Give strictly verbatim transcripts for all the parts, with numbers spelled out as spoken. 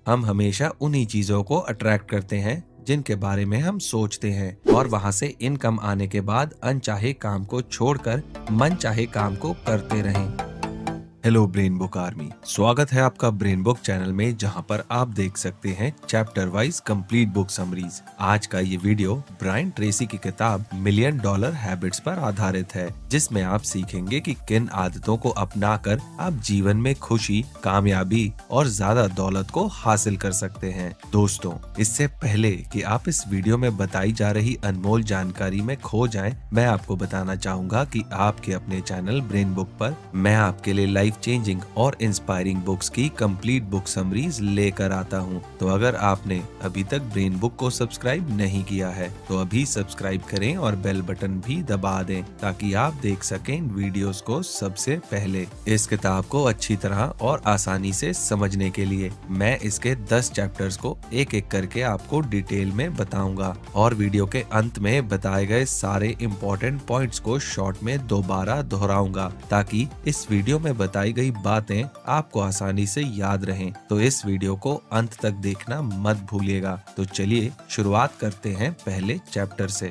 हम हमेशा उन्हीं चीजों को अट्रैक्ट करते हैं जिनके बारे में हम सोचते हैं और वहां से इनकम आने के बाद अनचाहे काम को छोड़कर मन चाहे काम को करते रहें। हेलो ब्रेन बुक आर्मी, स्वागत है आपका ब्रेन बुक चैनल में, जहां पर आप देख सकते हैं chapter wise complete book summaries. आज का ये वीडियो ब्रायन ट्रेसी की किताब मिलियन डॉलर हैबिट्स पर आधारित है, जिसमें आप सीखेंगे कि किन आदतों को अपनाकर आप जीवन में खुशी, कामयाबी और ज्यादा दौलत को हासिल कर सकते हैं। दोस्तों, इससे पहले कि आप इस वीडियो में बताई जा रही अनमोल जानकारी में खो जाएं, मैं आपको बताना चाहूंगा कि आपके अपने चैनल ब्रेन बुक पर मैं आपके लिए लाइफ चेंजिंग और इंस्पायरिंग बुक्स की कंप्लीट बुक समरीज लेकर आता हूं। तो अगर आपने अभी तक ब्रेन बुक को सब्सक्राइब नहीं किया है तो अभी सब्सक्राइब करें और बेल बटन भी दबा दें ताकि आप देख सकें इन वीडियोस को सबसे पहले। इस किताब को अच्छी तरह और आसानी से समझने के लिए मैं इसके दस चैप्टर्स को एक एक करके आपको डिटेल में बताऊंगा और वीडियो के अंत में बताए गए सारे इम्पोर्टेंट पॉइंट्स को शॉर्ट में दोबारा दोहराऊंगा ताकि इस वीडियो में बताई गई बातें आपको आसानी से याद रहें। तो इस वीडियो को अंत तक देखना मत भूलिएगा। तो चलिए शुरुआत करते हैं पहले चैप्टर से।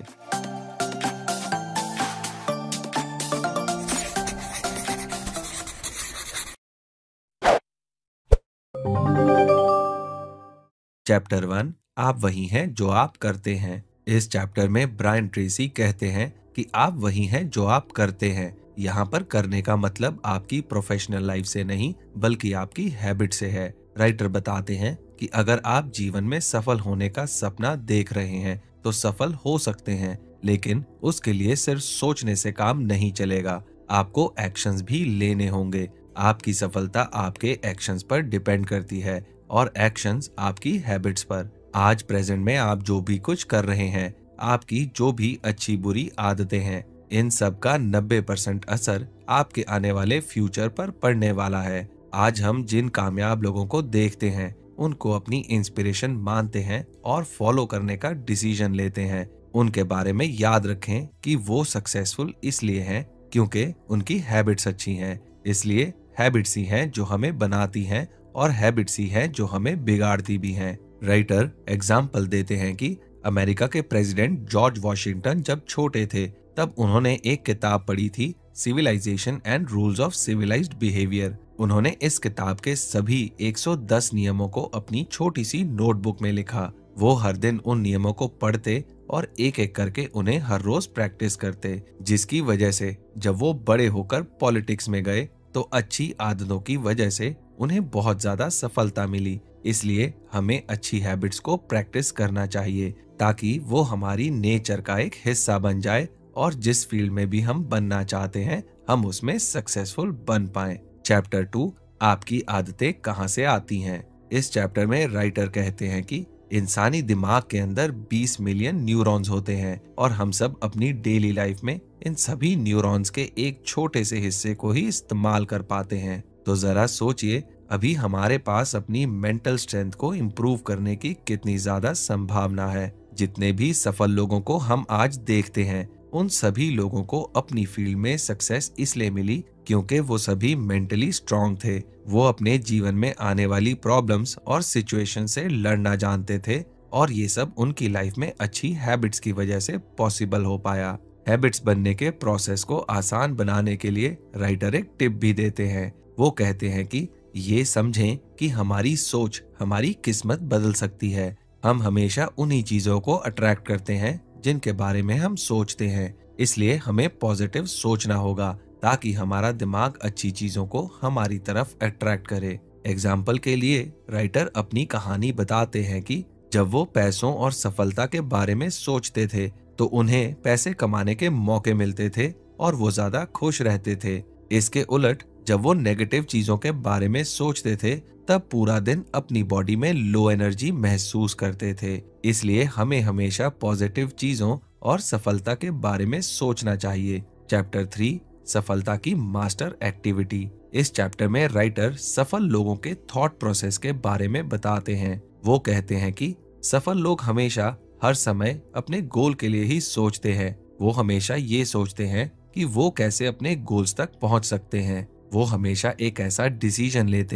चैप्टर वन, आप वही हैं जो आप करते हैं। इस चैप्टर में ब्रायन ट्रेसी कहते हैं कि आप वही हैं जो आप करते हैं। यहाँ पर करने का मतलब आपकी प्रोफेशनल लाइफ से नहीं बल्कि आपकी हैबिट से है। राइटर बताते हैं कि अगर आप जीवन में सफल होने का सपना देख रहे हैं तो सफल हो सकते हैं, लेकिन उसके लिए सिर्फ सोचने से काम नहीं चलेगा, आपको एक्शंस भी लेने होंगे। आपकी सफलता आपके एक्शंस पर डिपेंड करती है और एक्शंस आपकी हैबिट्स पर। आज प्रेजेंट में आप जो भी कुछ कर रहे हैं, आपकी जो भी अच्छी बुरी आदतें हैं, इन सब का नब्बे परसेंट असर आपके आने वाले फ्यूचर पर पड़ने वाला है। आज हम जिन कामयाब लोगों को देखते हैं, उनको अपनी इंस्पिरेशन मानते हैं और फॉलो करने का डिसीजन लेते हैं। उनके बारे में याद रखें कि वो सक्सेसफुल इसलिए हैं क्योंकि उनकी हैबिट्स अच्छी हैं। इसलिए हैबिट्स ही हैं जो हमें बनाती हैं और हैबिट्स ही हैं जो हमें बिगाड़ती भी हैं। राइटर एग्जाम्पल देते हैं कि अमेरिका के प्रेसिडेंट जॉर्ज वॉशिंगटन जब छोटे थे तब उन्होंने एक किताब पढ़ी थी, civilization and rules of civilized behaviour. उन्होंने इस किताब के सभी एक सौ दस नियमों को अपनी छोटी सी नोटबुक में लिखा। वो हर दिन उन नियमों को पढ़ते और एक एक करके उन्हें हर रोज प्रैक्टिस करते, जिसकी वजह से जब वो बड़े होकर पॉलिटिक्स में गए तो अच्छी आदतों की वजह से उन्हें बहुत ज्यादा सफलता मिली। इसलिए हमें अच्छी हैबिट्स को प्रैक्टिस करना चाहिए ताकि वो हमारी नेचर का एक हिस्सा बन जाए और जिस फील्ड में भी हम बनना चाहते हैं हम उसमें सक्सेसफुल बन पाएं। चैप्टर टू, आपकी आदतें कहां से आती हैं। इस चैप्टर में राइटर कहते हैं कि इंसानी दिमाग के अंदर बीस मिलियन न्यूरॉन्स होते हैं और हम सब अपनी डेली लाइफ में इन सभी न्यूरॉन्स के एक छोटे से हिस्से को ही इस्तेमाल कर पाते हैं। तो जरा सोचिए, अभी हमारे पास अपनी मेंटल स्ट्रेंथ को इम्प्रूव करने की कितनी ज्यादा संभावना है। जितने भी सफल लोगों को हम आज देखते हैं, उन सभी लोगों को अपनी फील्ड में सक्सेस इसलिए मिली क्योंकि वो सभी मेंटली स्ट्रांग थे। वो अपने जीवन में आने वाली प्रॉब्लम्स और सिचुएशन से लड़ना जानते थे और ये सब उनकी लाइफ में अच्छी हैबिट्स की वजह से पॉसिबल हो पाया। हैबिट्स बनने के प्रोसेस को आसान बनाने के लिए राइटर एक टिप भी देते हैं। वो कहते हैं कि ये समझें कि हमारी सोच हमारी किस्मत बदल सकती है। हम हमेशा उन्हीं चीजों को अट्रैक्ट करते हैं जिनके बारे में हम सोचते हैं, इसलिए हमें पॉजिटिव सोचना होगा ताकि हमारा दिमाग अच्छी चीजों को हमारी तरफ अट्रैक्ट करे। एग्जाम्पल के लिए राइटर अपनी कहानी बताते हैं कि जब वो पैसों और सफलता के बारे में सोचते थे तो उन्हें पैसे कमाने के मौके मिलते थे और वो ज्यादा खुश रहते थे। इसके उलट जब वो नेगेटिव चीजों के बारे में सोचते थे तब पूरा दिन अपनी बॉडी में लो एनर्जी महसूस करते थे। इसलिए हमें हमेशा पॉजिटिव चीजों और सफलता के बारे में सोचना चाहिए। चैप्टर थ्री, सफलता की मास्टर एक्टिविटी। इस चैप्टर में राइटर सफल लोगों के थॉट प्रोसेस के बारे में बताते हैं। वो कहते हैं कि सफल लोग हमेशा हर समय अपने गोल के लिए ही सोचते हैं। वो हमेशा ये सोचते हैं कि वो कैसे अपने गोल्स तक पहुंच सकते हैं। वो हमेशा एक ऐसा डिसीजन लेते हैं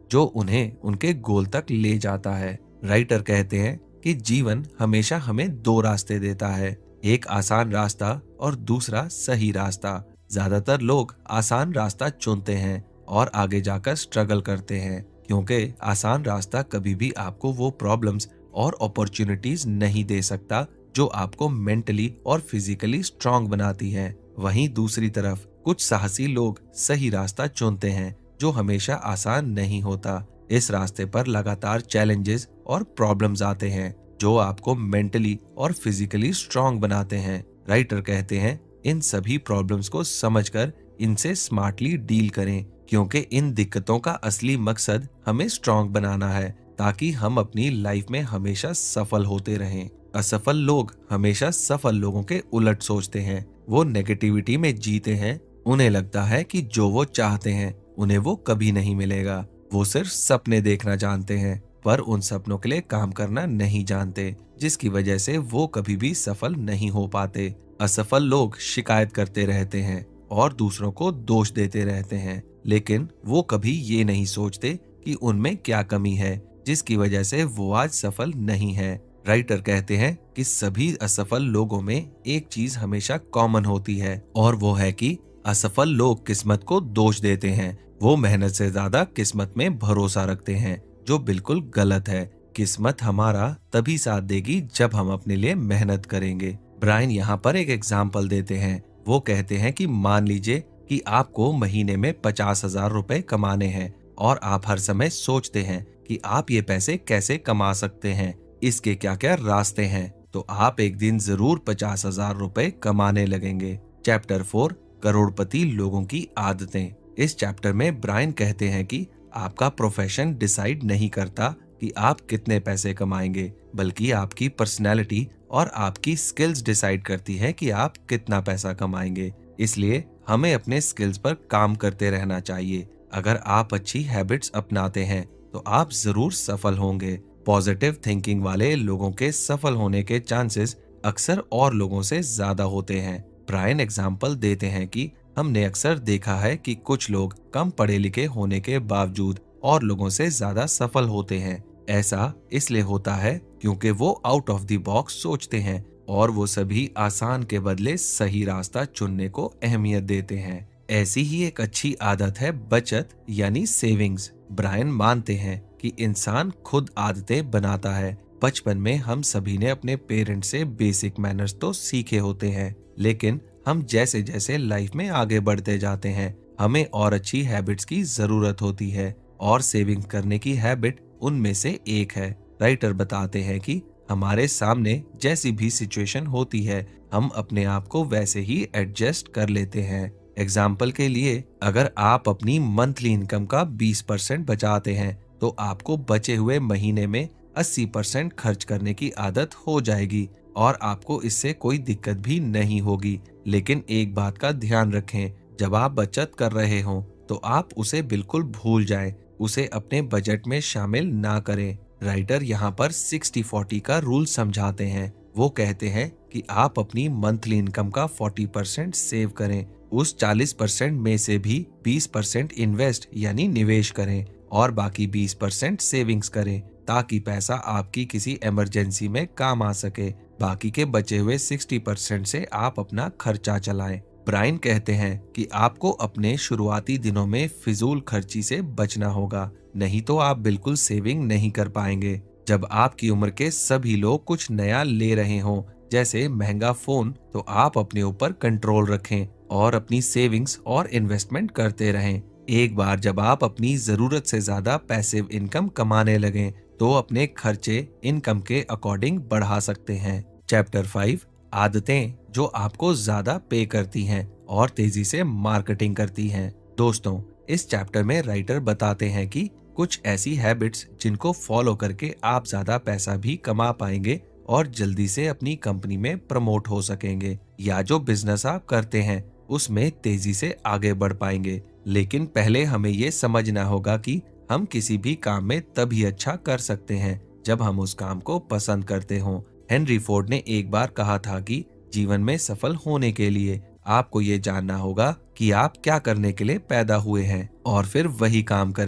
जो उन्हें उनके गोल तक ले जाता है। राइटर कहते हैं कि जीवन हमेशा हमें दो रास्ते देता है, एक आसान रास्ता और दूसरा सही रास्ता। ज्यादातर लोग आसान रास्ता चुनते हैं और आगे जाकर स्ट्रगल करते हैं, क्योंकि आसान रास्ता कभी भी आपको वो प्रॉब्लम्स और अपॉर्चुनिटीज नहीं दे सकता जो आपको मेंटली और फिजिकली स्ट्रांग बनाती है। वहीं दूसरी तरफ कुछ साहसी लोग सही रास्ता चुनते हैं, जो हमेशा आसान नहीं होता। इस रास्ते पर लगातार चैलेंजेस और प्रॉब्लम्स आते हैं जो आपको मेंटली और फिजिकली स्ट्रांग बनाते हैं। राइटर कहते हैं इन सभी प्रॉब्लम्स को समझकर इनसे स्मार्टली डील करें, क्योंकि इन दिक्कतों का असली मकसद हमें स्ट्रांग बनाना है ताकि हम अपनी लाइफ में हमेशा सफल होते रहें। असफल लोग हमेशा सफल लोगों के उलट सोचते हैं। वो नेगेटिविटी में जीते हैं। उन्हें लगता है कि जो वो चाहते हैं उन्हें वो कभी नहीं मिलेगा। वो सिर्फ सपने देखना जानते हैं, पर उन सपनों के लिए काम करना नहीं जानते, जिसकी वजह से वो कभी भी सफल नहीं हो पाते। असफल लोग शिकायत करते रहते हैं और दूसरों को दोष देते रहते हैं, लेकिन वो कभी ये नहीं सोचते कि उनमें क्या कमी है जिसकी वजह से वो आज सफल नहीं है। राइटर कहते हैं कि सभी असफल लोगों में एक चीज हमेशा कॉमन होती है, और वो है कि असफल लोग किस्मत को दोष देते हैं। वो मेहनत से ज्यादा किस्मत में भरोसा रखते हैं, जो बिल्कुल गलत है। किस्मत हमारा तभी साथ देगी जब हम अपने लिए मेहनत करेंगे। ब्रायन यहाँ पर एक एग्जाम्पल देते हैं। वो कहते हैं कि मान लीजिए कि आपको महीने में पचास हजार रुपए कमाने हैं और आप हर समय सोचते हैं कि आप ये पैसे कैसे कमा सकते हैं, इसके क्या क्या रास्ते हैं, तो आप एक दिन जरूर पचास हजार रुपए कमाने लगेंगे। चैप्टर फोर, करोड़पति लोगों की आदतें। इस चैप्टर में ब्रायन कहते हैं कि आपका प्रोफेशन डिसाइड नहीं करता कि आप कितने पैसे कमाएंगे, बल्कि आपकी पर्सनैलिटी और आपकी स्किल्स डिसाइड करती है कि आप कितना पैसा कमाएंगे। इसलिए हमें अपने स्किल्स पर काम करते रहना चाहिए। अगर आप अच्छी हैबिट्स अपनाते हैं तो आप जरूर सफल होंगे। पॉजिटिव थिंकिंग वाले लोगों के सफल होने के चांसेस अक्सर और लोगों से ज्यादा होते हैं। ब्रायन एग्जाम्पल देते हैं कि हमने अक्सर देखा है कि कुछ लोग कम पढ़े लिखे होने के बावजूद और लोगों से ज्यादा सफल होते हैं। ऐसा इसलिए होता है क्योंकि वो आउट ऑफ द बॉक्स सोचते हैं और वो सभी आसान के बदले सही रास्ता चुनने को अहमियत देते हैं। ऐसी ही एक अच्छी आदत है बचत यानी सेविंग्स। ब्रायन मानते हैं कि इंसान खुद आदतें बनाता है। बचपन में हम सभी ने अपने पेरेंट्स से बेसिक मैनर्स तो सीखे होते हैं, लेकिन हम जैसे जैसे लाइफ में आगे बढ़ते जाते हैं हमें और अच्छी हैबिट्स की जरूरत होती है, और सेविंग करने की हैबिट उनमें से एक है। राइटर बताते हैं कि हमारे सामने जैसी भी सिचुएशन होती है हम अपने आप को वैसे ही एडजस्ट कर लेते हैं। एग्जाम्पल के लिए, अगर आप अपनी मंथली इनकम का बीस परसेंट बचाते हैं तो आपको बचे हुए महीने में अस्सी परसेंट खर्च करने की आदत हो जाएगी और आपको इससे कोई दिक्कत भी नहीं होगी। लेकिन एक बात का ध्यान रखें, जब आप बचत कर रहे हो तो आप उसे बिल्कुल भूल जाएं, उसे अपने बजट में शामिल ना करें। राइटर यहाँ पर सिक्सटी फोर्टी का रूल समझाते हैं। वो कहते हैं कि आप अपनी मंथली इनकम का चालीस परसेंट सेव करें, उस चालीस परसेंट में से भी बीस परसेंट इन्वेस्ट यानी निवेश करें और बाकी बीस परसेंट सेविंग्स करें, ताकि पैसा आपकी इमरजेंसी इमरजेंसी में काम आ सके। बाकी के बचे हुए साठ परसेंट से आप अपना खर्चा चलाएं। ब्रायन कहते हैं कि आपको अपने शुरुआती दिनों में फिजूल खर्ची से बचना होगा, नहीं तो आप बिल्कुल सेविंग नहीं कर पाएंगे। जब आपकी उम्र के सभी लोग कुछ नया ले रहे हों, जैसे महंगा फोन, तो आप अपने ऊपर कंट्रोल रखें और अपनी सेविंग्स और इन्वेस्टमेंट करते रहें। एक बार जब आप अपनी जरूरत से ज्यादा पैसिव इनकम कमाने लगें तो अपने खर्चे इनकम के अकॉर्डिंग बढ़ा सकते हैं। चैप्टर फाइव, आदतें जो आपको ज्यादा पे करती हैं और तेजी से मार्केटिंग करती हैं। दोस्तों, इस चैप्टर में राइटर बताते हैं कि कुछ ऐसी हैबिट्स जिनको फॉलो करके आप ज्यादा पैसा भी कमा पाएंगे और जल्दी से अपनी कंपनी में प्रमोट हो सकेंगे, या जो बिजनेस आप करते हैं उसमें तेजी से आगे बढ़ पाएंगे। लेकिन पहले हमें ये समझना होगा कि हम किसी भी काम में तभी अच्छा कर सकते हैं जब हम उस काम को पसंद करते हों। हेनरी फोर्ड ने एक बार कहा था कि जीवन में सफल होने के लिए आपको ये जानना होगा कि आप क्या करने के लिए पैदा हुए हैं और फिर वही काम करें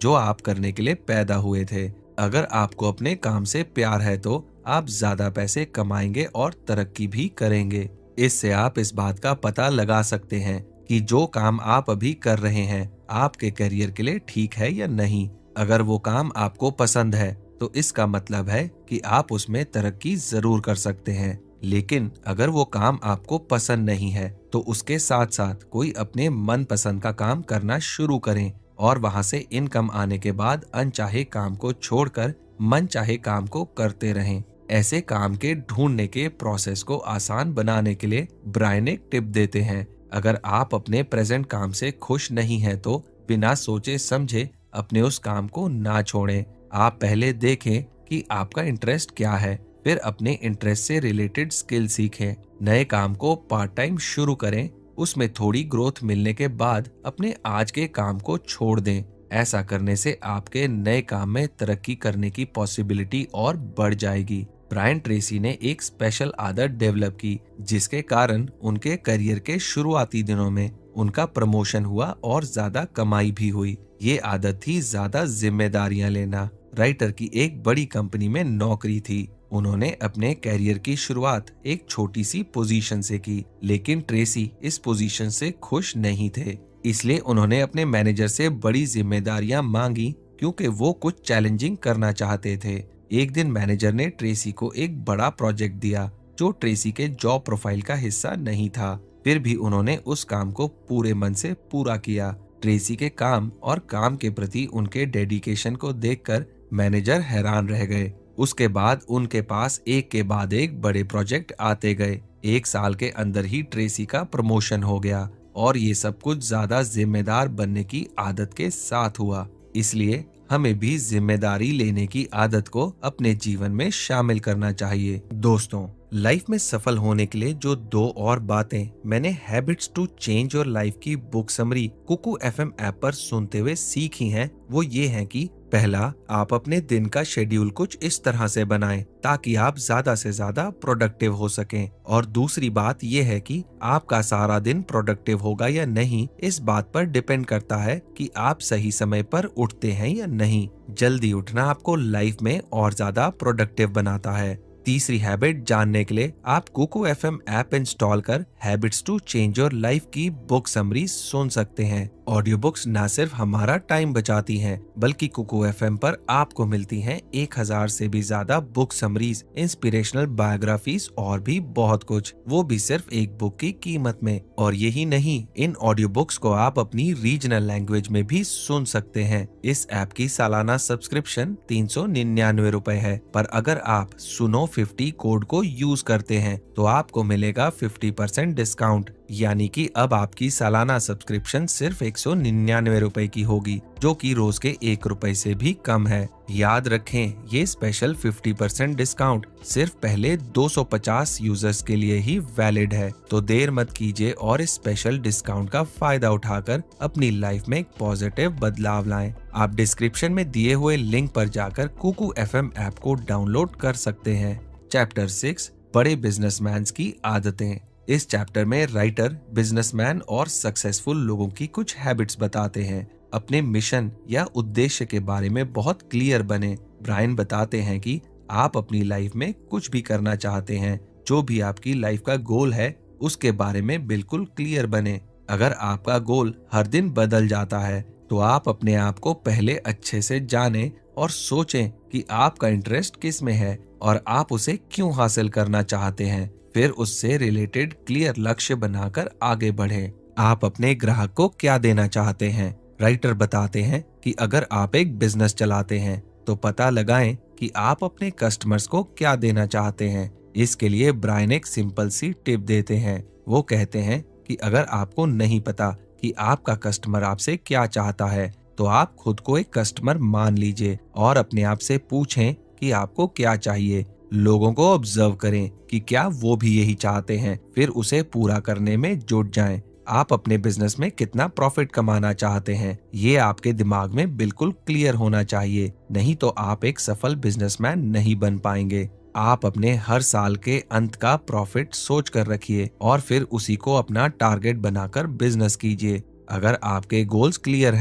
जो आप करने के लिए पैदा हुए थे। अगर आपको अपने काम से प्यार है तो आप ज्यादा पैसे कमाएंगे और तरक्की भी करेंगे। इससे आप इस बात का पता लगा सकते हैं कि जो काम आप अभी कर रहे हैं आपके करियर के लिए ठीक है या नहीं। अगर वो काम आपको पसंद है तो इसका मतलब है कि आप उसमें तरक्की जरूर कर सकते हैं। लेकिन अगर वो काम आपको पसंद नहीं है तो उसके साथ साथ कोई अपने मन पसंद का काम करना शुरू करें और वहां से इनकम आने के बाद अनचाहे काम को छोड़कर मन चाहे काम को करते रहें। ऐसे काम के ढूंढने के प्रोसेस को आसान बनाने के लिए ब्रायन एक टिप देते हैं। अगर आप अपने प्रेजेंट काम से खुश नहीं हैं तो बिना सोचे समझे अपने उस काम को ना छोड़ें। आप पहले देखें कि आपका इंटरेस्ट क्या है, फिर अपने इंटरेस्ट से रिलेटेड स्किल सीखें। नए काम को पार्ट टाइम शुरू करें, उसमें थोड़ी ग्रोथ मिलने के बाद अपने आज के काम को छोड़ दें। ऐसा करने से आपके नए काम में तरक्की करने की पॉसिबिलिटी और बढ़ जाएगी। ब्रायन ट्रेसी ने एक स्पेशल आदत डेवलप की जिसके कारण उनके करियर के शुरुआती दिनों में उनका प्रमोशन हुआ और ज्यादा कमाई भी हुई। ये आदत थी ज्यादा जिम्मेदारियां लेना। राइटर की एक बड़ी कंपनी में नौकरी थी। उन्होंने अपने कैरियर की शुरुआत एक छोटी सी पोजीशन से की, लेकिन ट्रेसी इस पोजीशन से खुश नहीं थे। इसलिए उन्होंने अपने मैनेजर से बड़ी जिम्मेदारियां मांगी क्योंकि वो कुछ चैलेंजिंग करना चाहते थे। एक दिन मैनेजर ने ट्रेसी को एक बड़ा प्रोजेक्ट दिया जो ट्रेसी के जॉब प्रोफाइल का हिस्सा नहीं था। फिर भी उन्होंने उस काम को पूरे मन से पूरा किया। ट्रेसी के काम और काम के प्रति उनके डेडिकेशन को देखकर मैनेजर हैरान रह गए। उसके बाद उनके पास एक के बाद एक बड़े प्रोजेक्ट आते गए। एक साल के अंदर ही ट्रेसी का प्रमोशन हो गया और ये सब कुछ ज्यादा जिम्मेदार बनने की आदत के साथ हुआ। इसलिए हमें भी जिम्मेदारी लेने की आदत को अपने जीवन में शामिल करना चाहिए। दोस्तों, लाइफ में सफल होने के लिए जो दो और बातें मैंने habits to change your life की book summary Kuku FM app पर सुनते हुए सीखी हैं, वो ये है कि पहला, आप अपने दिन का शेड्यूल कुछ इस तरह से बनाएं ताकि आप ज्यादा से ज्यादा प्रोडक्टिव हो सकें। और दूसरी बात यह है कि आपका सारा दिन प्रोडक्टिव होगा या नहीं इस बात पर डिपेंड करता है कि आप सही समय पर उठते हैं या नहीं। जल्दी उठना आपको लाइफ में और ज्यादा प्रोडक्टिव बनाता है। तीसरी हैबिट जानने के लिए आप कुकू एफएम ऐप इंस्टॉल कर habits to change your life की बुक समरी सुन सकते हैं। ऑडियो बुक्स न सिर्फ हमारा टाइम बचाती हैं, बल्कि कुकू एफएम पर आपको मिलती हैं एक हजार से भी ज्यादा बुक समरीज, इंस्पिरेशनल बायोग्राफीज और भी बहुत कुछ, वो भी सिर्फ एक बुक की कीमत में। और यही नहीं, इन ऑडियो बुक्स को आप अपनी रीजनल लैंग्वेज में भी सुन सकते हैं। इस ऐप की सालाना सब्सक्रिप्शन तीन सौ निन्यानवे रुपए है, पर अगर आप सुनो फिफ्टी कोड को यूज करते हैं तो आपको मिलेगा फिफ्टी परसेंट डिस्काउंट, यानी कि अब आपकी सालाना सब्सक्रिप्शन सिर्फ एक सौ निन्यानवे रुपए की होगी, जो कि रोज के एक रुपए से भी कम है। याद रखें, ये स्पेशल फिफ्टी परसेंट डिस्काउंट सिर्फ पहले दो सौ पचास यूजर्स के लिए ही वैलिड है। तो देर मत कीजिए और इस स्पेशल डिस्काउंट का फायदा उठाकर अपनी लाइफ में एक पॉजिटिव बदलाव लाएं। आप डिस्क्रिप्शन में दिए हुए लिंक पर जाकर कुकू एफएम ऐप को डाउनलोड कर सकते हैं। चैप्टर सिक्स, बड़े बिजनेसमैन की आदतें। इस चैप्टर में राइटर बिजनेसमैन और सक्सेसफुल लोगों की कुछ हैबिट्स बताते हैं। अपने मिशन या उद्देश्य के बारे में बहुत क्लियर बने। ब्रायन बताते हैं कि आप अपनी लाइफ में कुछ भी करना चाहते हैं, जो भी आपकी लाइफ का गोल है उसके बारे में बिल्कुल क्लियर बने। अगर आपका गोल हर दिन बदल जाता है तो आप अपने आप को पहले अच्छे से जानें और सोचें कि आपका इंटरेस्ट किस में है और आप उसे क्यों हासिल करना चाहते हैं। फिर उससे रिलेटेड क्लियर लक्ष्य बनाकर आगे बढ़ें। आप अपने ग्राहक को क्या देना चाहते हैं? राइटर बताते हैं कि अगर आप एक बिजनेस चलाते हैं तो पता लगाएं कि आप अपने कस्टमर्स को क्या देना चाहते हैं। इसके लिए ब्रायन एक सिंपल सी टिप देते हैं। वो कहते हैं कि अगर आपको नहीं पता कि आपका कस्टमर आपसे क्या चाहता है तो आप खुद को एक कस्टमर मान लीजिए और अपने आप से पूछें कि आपको क्या चाहिए। लोगों को ऑब्जर्व करें कि क्या वो भी यही चाहते हैं, फिर उसे पूरा करने में जुट जाएं। आप अपने बिजनेस में कितना प्रॉफिट कमाना चाहते हैं, ये आपके दिमाग में बिल्कुल क्लियर होना चाहिए, नहीं तो आप एक सफल बिजनेसमैन नहीं बन पाएंगे। आप अपने हर साल के अंत का प्रॉफिट सोच कर रखिए और फिर उसी को अपना टारगेट बनाकर बिजनेस कीजिए। अगर आपके गोल्स क्लियर हैं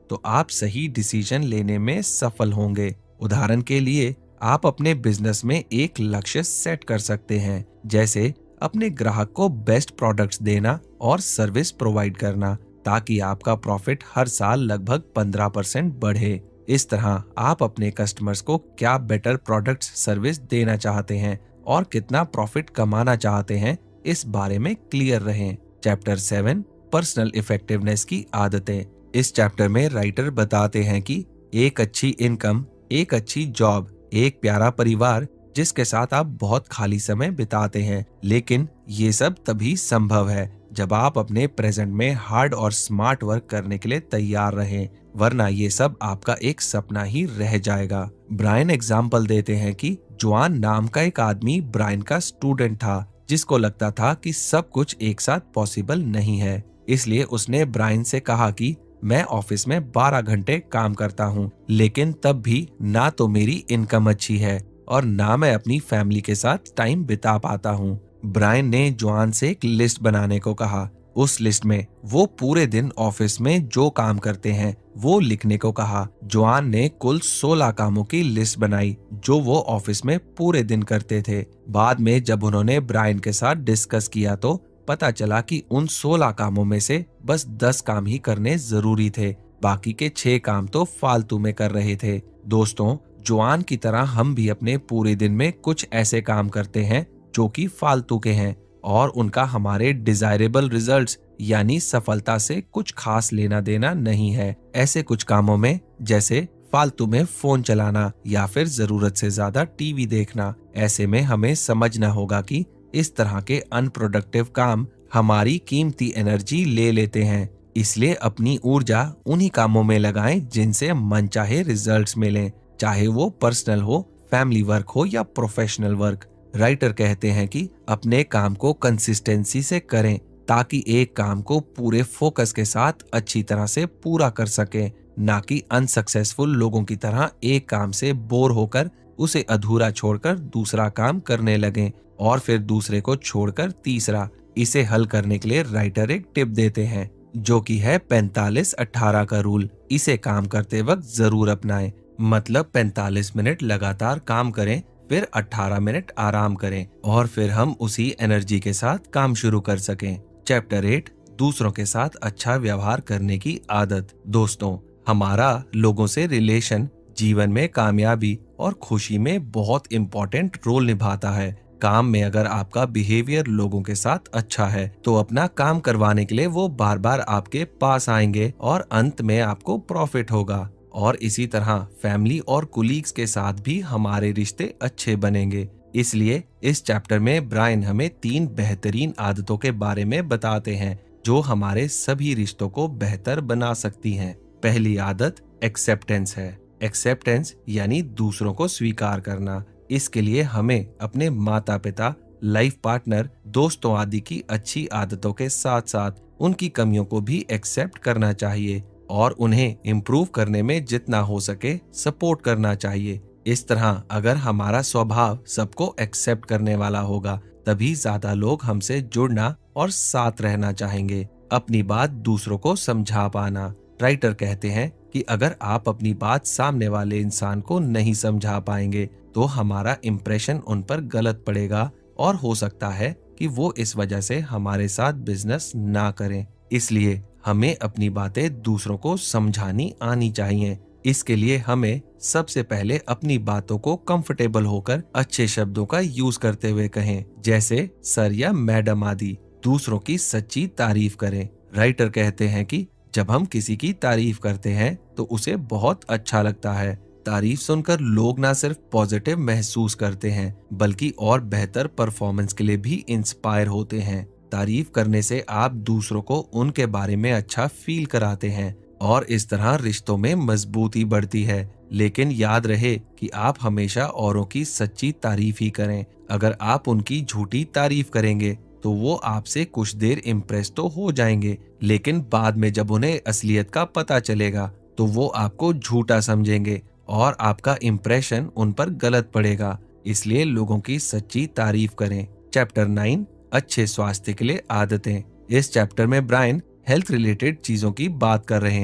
तो आप सही डिसीजन लेने में सफल होंगे। उदाहरण के लिए आप अपने बिजनेस में एक लक्ष्य सेट कर सकते हैं, जैसे अपने ग्राहक को बेस्ट प्रोडक्ट्स देना और सर्विस प्रोवाइड करना, ताकि आपका प्रॉफिट हर साल लगभग पंद्रह परसेंट बढ़े। इस तरह आप अपने कस्टमर्स को क्या बेटर प्रोडक्ट्स सर्विस देना चाहते हैं और कितना प्रॉफिट कमाना चाहते हैं, इस बारे में क्लियर रहें। चैप्टर सेवन, पर्सनल इफेक्टिवनेस की आदतें। इस चैप्टर में राइटर बताते हैं कि एक अच्छी इनकम, एक अच्छी जॉब, एक प्यारा परिवार जिसके साथ आप बहुत खाली समय बिताते हैं, लेकिन ये सब तभी संभव है जब आप अपने प्रेजेंट में हार्ड और स्मार्ट वर्क करने के लिए तैयार रहें, वरना ये सब आपका एक सपना ही रह जाएगा। ब्रायन एग्जाम्पल देते हैं कि जोआन नाम का एक आदमी ब्रायन का स्टूडेंट था, जिसको लगता था कि सब कुछ एक साथ पॉसिबल नहीं है। इसलिए उसने ब्रायन से कहा कि मैं ऑफिस में बारह घंटे काम करता हूँ, लेकिन तब भी ना तो मेरी इनकम अच्छी है और ना मैं अपनी फैमिली के साथ टाइम बिता पाता हूँ। ब्रायन ने जोआन से एक लिस्ट बनाने को कहा। उस लिस्ट में वो पूरे दिन ऑफिस में जो काम करते हैं वो लिखने को कहा। जोआन ने कुल सोलह कामों की लिस्ट बनाई जो वो ऑफिस में पूरे दिन करते थे। बाद में जब उन्होंने ब्रायन के साथ डिस्कस किया तो पता चला कि उन सोलह कामों में से बस दस काम ही करने जरूरी थे, बाकी के छह काम तो फालतू में कर रहे थे। दोस्तों, जोआन की तरह हम भी अपने पूरे दिन में कुछ ऐसे काम करते हैं जो कि फालतू के हैं और उनका हमारे डिजायरेबल रिजल्ट्स यानी सफलता से कुछ खास लेना देना नहीं है। ऐसे कुछ कामों में जैसे फालतू में फोन चलाना या फिर जरूरत से ज्यादा टीवी देखना, ऐसे में हमें समझना होगा कि इस तरह के अनप्रोडक्टिव काम हमारी कीमती एनर्जी ले लेते हैं। इसलिए अपनी ऊर्जा उन्हीं कामों में लगाएं जिनसे मनचाहे रिजल्ट्स मिलें, चाहे वो पर्सनल हो, फैमिली वर्क हो या प्रोफेशनल वर्क। राइटर कहते हैं कि अपने काम को कंसिस्टेंसी से करें ताकि एक काम को पूरे फोकस के साथ अच्छी तरह से पूरा कर सकें, ना कि अनसक्सेसफुल लोगों की तरह एक काम से बोर होकर उसे अधूरा छोड़कर दूसरा काम करने लगें और फिर दूसरे को छोड़कर तीसरा। इसे हल करने के लिए राइटर एक टिप देते हैं जो कि है पैंतालीस अठारह का रूल। इसे काम करते वक्त जरूर अपनाएं। मतलब पैंतालीस मिनट लगातार काम करें, फिर अठारह मिनट आराम करें और फिर हम उसी एनर्जी के साथ काम शुरू कर सकें। चैप्टर एट, दूसरों के साथ अच्छा व्यवहार करने की आदत। दोस्तों, हमारा लोगों से रिलेशन जीवन में कामयाबी और खुशी में बहुत इम्पोर्टेंट रोल निभाता है। काम में अगर आपका बिहेवियर लोगों के साथ अच्छा है तो अपना काम करवाने के लिए वो बार बार आपके पास आएंगे और अंत में आपको प्रॉफिट होगा। और इसी तरह फैमिली और कुलीग्स के साथ भी हमारे रिश्ते अच्छे बनेंगे। इसलिए इस चैप्टर में ब्रायन हमें तीन बेहतरीन आदतों के बारे में बताते हैं जो हमारे सभी रिश्तों को बेहतर बना सकती हैं। पहली आदत एक्सेप्टेंस है। एक्सेप्टेंस यानी दूसरों को स्वीकार करना। इसके लिए हमें अपने माता पिता, लाइफ पार्टनर, दोस्तों आदि की अच्छी आदतों के साथ साथ उनकी कमियों को भी एक्सेप्ट करना चाहिए और उन्हें इम्प्रूव करने में जितना हो सके सपोर्ट करना चाहिए। इस तरह अगर हमारा स्वभाव सबको एक्सेप्ट करने वाला होगा तभी ज्यादा लोग हमसे जुड़ना और साथ रहना चाहेंगे। अपनी बात दूसरों को समझा पाना। राइटर कहते हैं कि अगर आप अपनी बात सामने वाले इंसान को नहीं समझा पाएंगे तो हमारा इम्प्रेशन उन पर गलत पड़ेगा और हो सकता है कि वो इस वजह से हमारे साथ बिजनेस ना करें। इसलिए हमें अपनी बातें दूसरों को समझानी आनी चाहिए। इसके लिए हमें सबसे पहले अपनी बातों को कंफर्टेबल होकर अच्छे शब्दों का यूज करते हुए कहें, जैसे सर या मैडम आदि। दूसरों की सच्ची तारीफ करें। राइटर कहते हैं कि जब हम किसी की तारीफ करते हैं तो उसे बहुत अच्छा लगता है। तारीफ सुनकर लोग ना सिर्फ पॉजिटिव महसूस करते हैं बल्कि और बेहतर परफॉर्मेंस के लिए भी इंस्पायर होते हैं। तारीफ करने से आप दूसरों को उनके बारे में अच्छा फील कराते हैं और इस तरह रिश्तों में मजबूती बढ़ती है। लेकिन याद रहे कि आप हमेशा औरों की सच्ची तारीफ ही करें। अगर आप उनकी झूठी तारीफ करेंगे तो वो आपसे कुछ देर इम्प्रेस तो हो जाएंगे, लेकिन बाद में जब उन्हें असलियत का पता चलेगा तो वो आपको झूठा समझेंगे और आपका इम्प्रेशन उन पर गलत पड़ेगा। इसलिए लोगों की सच्ची तारीफ करें। चैप्टर नाइन, अच्छे स्वास्थ्य के लिए आदतें। इस चैप्टर में ब्रायन हेल्थ रिलेटेड चीजों की बात कर रहे हैं।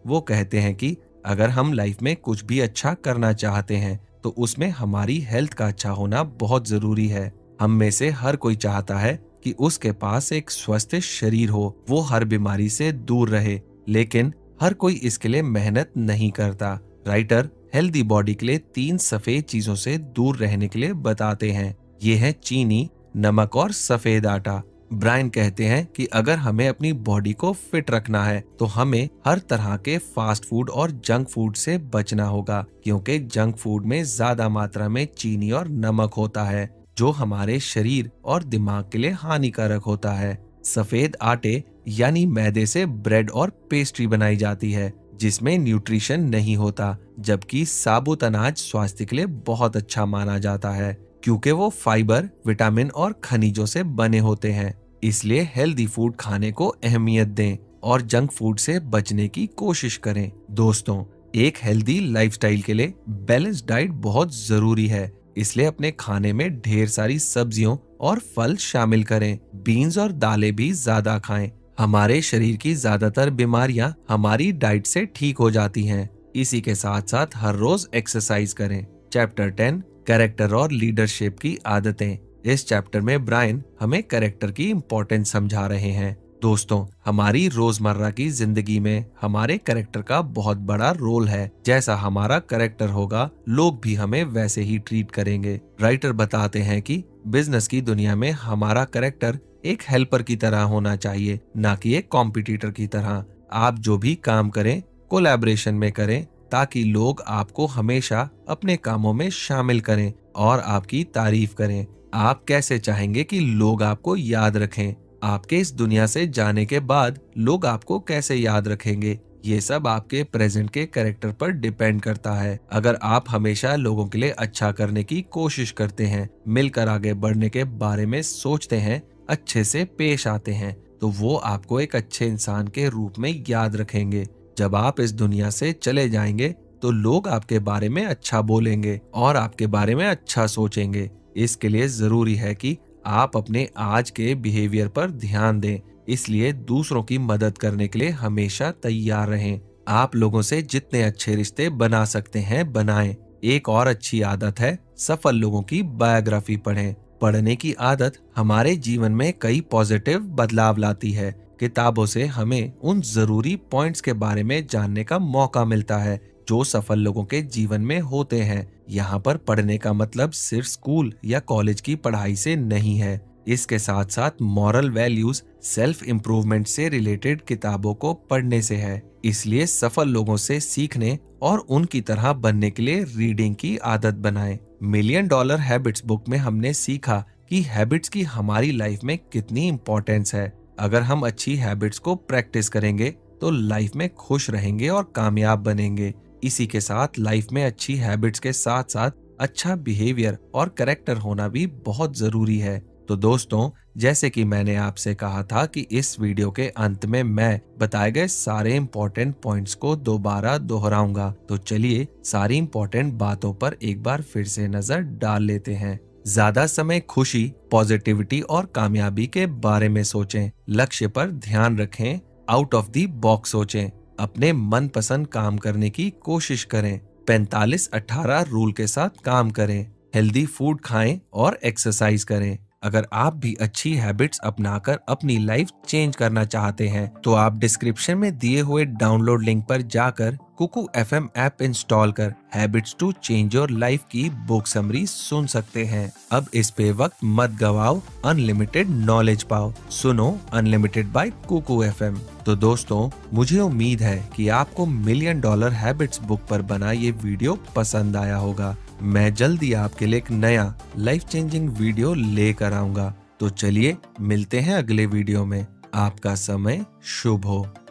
वो कहते हैं कि अगर हम लाइफ में कुछ भी अच्छा करना चाहते हैं तो उसमें हमारी हेल्थ का अच्छा होना बहुत जरूरी है। हम में से हर कोई चाहता है कि उसके पास एक स्वस्थ शरीर हो, वो हर बीमारी से दूर रहे, लेकिन हर कोई इसके लिए मेहनत नहीं करता। राइटर हेल्दी बॉडी के लिए तीन सफेद चीजों से दूर रहने के लिए बताते हैं। ये है चीनी, नमक और सफेद आटा। ब्रायन कहते हैं कि अगर हमें अपनी बॉडी को फिट रखना है तो हमें हर तरह के फास्ट फूड और जंक फूड से बचना होगा, क्योंकि जंक फूड में ज्यादा मात्रा में चीनी और नमक होता है जो हमारे शरीर और दिमाग के लिए हानिकारक होता है। सफेद आटे यानी मैदे से ब्रेड और पेस्ट्री बनाई जाती है जिसमें न्यूट्रिशन नहीं होता, जबकि साबुत अनाज स्वास्थ्य के लिए बहुत अच्छा माना जाता है क्योंकि वो फाइबर, विटामिन और खनिजों से बने होते हैं। इसलिए हेल्दी फूड खाने को अहमियत दें और जंक फूड से बचने की कोशिश करें। दोस्तों, एक हेल्दी लाइफस्टाइल के लिए बैलेंस डाइट बहुत जरूरी है, इसलिए अपने खाने में ढेर सारी सब्जियों और फल शामिल करें। बीन्स और दालें भी ज्यादा खाएं। हमारे शरीर की ज्यादातर बीमारियां हमारी डाइट से ठीक हो जाती हैं। इसी के साथ साथ हर रोज एक्सरसाइज करें। चैप्टर टेन, कैरेक्टर और लीडरशिप की आदतें। इस चैप्टर में ब्रायन हमें कैरेक्टर की इम्पोर्टेंस समझा रहे हैं। दोस्तों, हमारी रोजमर्रा की जिंदगी में हमारे कैरेक्टर का बहुत बड़ा रोल है। जैसा हमारा कैरेक्टर होगा, लोग भी हमें वैसे ही ट्रीट करेंगे। राइटर बताते हैं कि बिजनेस की दुनिया में हमारा कैरेक्टर एक हेल्पर की तरह होना चाहिए, ना कि एक कॉम्पिटिटर की तरह। आप जो भी काम करें कोलैबोरेशन में करें ताकि लोग आपको हमेशा अपने कामों में शामिल करें और आपकी तारीफ करें। आप कैसे चाहेंगे कि लोग आपको याद रखें? आपके इस दुनिया से जाने के बाद लोग आपको कैसे याद रखेंगे? ये सब आपके प्रेजेंट के कैरेक्टर पर डिपेंड करता है। अगर आप हमेशा लोगों के लिए अच्छा करने की कोशिश करते हैं, मिलकर आगे बढ़ने के बारे में सोचते हैं, अच्छे से पेश आते हैं, तो वो आपको एक अच्छे इंसान के रूप में याद रखेंगे। जब आप इस दुनिया से चले जाएंगे तो लोग आपके बारे में अच्छा बोलेंगे और आपके बारे में अच्छा सोचेंगे। इसके लिए जरूरी है कि आप अपने आज के बिहेवियर पर ध्यान दें, इसलिए दूसरों की मदद करने के लिए हमेशा तैयार रहें। आप लोगों से जितने अच्छे रिश्ते बना सकते हैं बनाएं। एक और अच्छी आदत है सफल लोगों की बायोग्राफी पढ़ें। पढ़ने की आदत हमारे जीवन में कई पॉजिटिव बदलाव लाती है। किताबों से हमें उन जरूरी पॉइंट्स के बारे में जानने का मौका मिलता है जो सफल लोगों के जीवन में होते हैं। यहाँ पर पढ़ने का मतलब सिर्फ स्कूल या कॉलेज की पढ़ाई से नहीं है। इसके साथ साथ मॉरल वैल्यूज, सेल्फ इम्प्रूवमेंट से रिलेटेड किताबों को पढ़ने से है। इसलिए सफल लोगों से सीखने और उनकी तरह बनने के लिए रीडिंग की आदत बनाएं। मिलियन डॉलर हैबिट्स बुक में हमने सीखा कि हैबिट्स की हमारी लाइफ में कितनी इम्पोर्टेंस है। अगर हम अच्छी हैबिट्स को प्रैक्टिस करेंगे तो लाइफ में खुश रहेंगे और कामयाब बनेंगे। इसी के साथ लाइफ में अच्छी हैबिट्स के साथ साथ अच्छा बिहेवियर और कैरेक्टर होना भी बहुत जरूरी है। तो दोस्तों, जैसे कि मैंने आपसे कहा था कि इस वीडियो के अंत में मैं बताए गए सारे इम्पोर्टेंट पॉइंट्स को दोबारा दोहराऊंगा। तो चलिए सारी इम्पोर्टेंट बातों पर एक बार फिर से नजर डाल लेते हैं। ज्यादा समय खुशी, पॉजिटिविटी और कामयाबी के बारे में सोचें। लक्ष्य पर ध्यान रखें। आउट ऑफ द बॉक्स सोचें। अपने मनपसंद काम करने की कोशिश करें। पैंतालीस अठारह रूल के साथ काम करें। हेल्दी फूड खाएं और एक्सरसाइज करें। अगर आप भी अच्छी हैबिट्स अपनाकर अपनी लाइफ चेंज करना चाहते हैं तो आप डिस्क्रिप्शन में दिए हुए डाउनलोड लिंक पर जाकर Kuku F M app install कर habits to change your life की बुक समरी सुन सकते हैं। अब इस पे वक्त मत गवाओ, अनलिमिटेड नॉलेज पाओ। सुनो unlimited by Kuku F M. तो दोस्तों, मुझे उम्मीद है कि आपको मिलियन डॉलर हैबिट्स बुक पर बना ये वीडियो पसंद आया होगा। मैं जल्दी आपके लिए एक नया लाइफ चेंजिंग वीडियो लेकर आऊंगा। तो चलिए मिलते हैं अगले वीडियो में। आपका समय शुभ हो।